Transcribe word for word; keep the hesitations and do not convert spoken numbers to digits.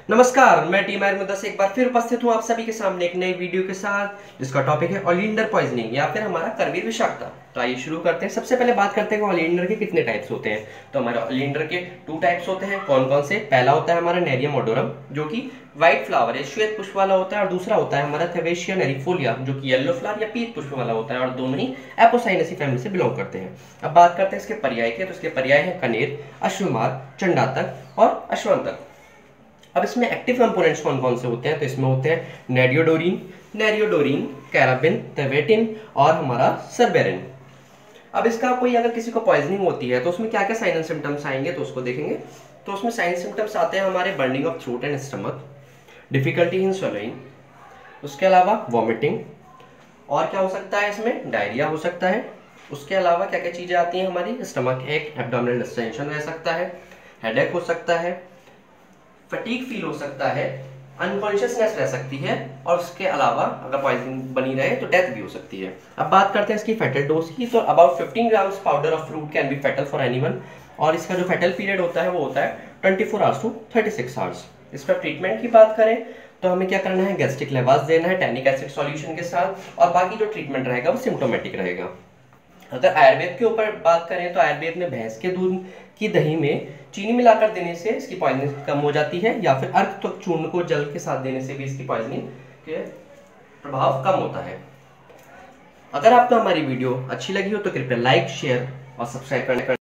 नमस्कार, मैं टीम आयर मुद्दा से एक बार फिर उपस्थित हूँ आप सभी के सामने एक नई वीडियो के साथ, जिसका टॉपिक है ओलिएंडर पॉइजनिंग या फिर हमारा करवीर विषाक्तता। तो आइए शुरू करते हैं। सबसे पहले बात करते हैं कि ओलिएंडर के कितने टाइप्स होते हैं। तो हमारे ओलिएंडर के टू टाइप्स होते हैं। कौन कौन से? पहला होता है हमारा नेरियम ओडोरम, जो कि व्हाइट फ्लावर है, श्वेत पुष्प वाला होता है, और दूसरा होता है हमारा थेवेशिया नेरिफोलिया, जो कि येलो फ्लावर या पीत पुष्प वाला होता है, और दोनों ही एपोसाइनेसी फैमिली से बिलोंग करते हैं। अब बात करते हैं इसके पर्याय के। तो इसके पर्याय है कनेर, अश्वमार, चंडातक और अश्वंतक। अब इसमें एक्टिव कंपोनेंट्स कौन कौन से होते हैं? तो इसमें होते हैं नेरियोडोरिन, नेरियोडोरिन, कैराबिन, तेवेटिन और हमारा सरबेरिन। अब इसका कोई अगर किसी को पॉइजनिंग होती है तो उसमें क्या क्या साइन एंड सिम्टम्स आएंगे, तो उसको देखेंगे। तो उसमें साइन सिम्टम्स आते हैं हमारे burning of throat and stomach, difficulty in swallowing, उसके अलावा वॉमिटिंग, और क्या हो सकता है इसमें? डायरिया हो सकता है। उसके अलावा क्या क्या चीज़ें आती हैं हमारी? स्टमक एक, एब्डोमिनल डिस्टेंशन रह सकता है, हेडेक हो सकता है, फटीग फील हो सकता है, अनकॉन्शियसनेस रह सकती है, और उसके अलावा अगर पॉइजनिंग बनी रहे तो डेथ भी हो सकती है। अब बात करते हैं इसकी फेटल डोज की। तो about fifteen grams powder of fruit can be fatal for anyone, और इसका जो फेटल पीरियड होता है वो होता है twenty four hours to thirty six hours. इसका ट्रीटमेंट की बात करें तो हमें क्या करना है? गैस्ट्रिक लेवास देना है टैनिक एसिड सॉल्यूशन के साथ, और बाकी जो ट्रीटमेंट रहेगा वो सिम्टोमेटिक रहेगा। अगर आयुर्वेद के ऊपर बात करें तो आयुर्वेद में भैंस के दूध की दही में चीनी मिलाकर देने से इसकी पॉइजनिंग कम हो जाती है, या फिर अर्क त्वक चूर्ण को जल के साथ देने से भी इसकी पॉइजनिंग के प्रभाव कम होता है। अगर आपको हमारी वीडियो अच्छी लगी हो तो कृपया लाइक, शेयर और सब्सक्राइब करने